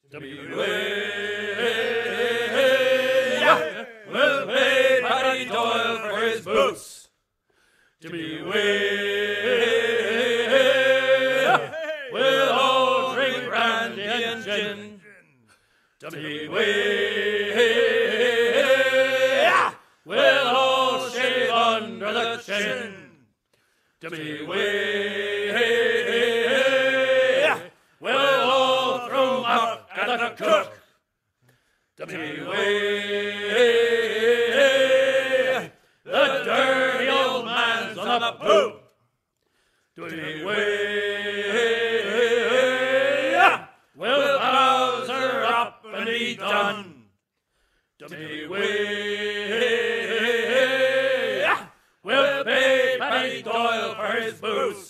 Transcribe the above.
We'll pay Paddy Doyle for his boots. We'll all drink brandy and gin. We'll all shave under the chin. We'll all throw up at the cook. The dirty old man's on the poop. We'll bowser up and be done. We'll pay Paddy Doyle for his boots.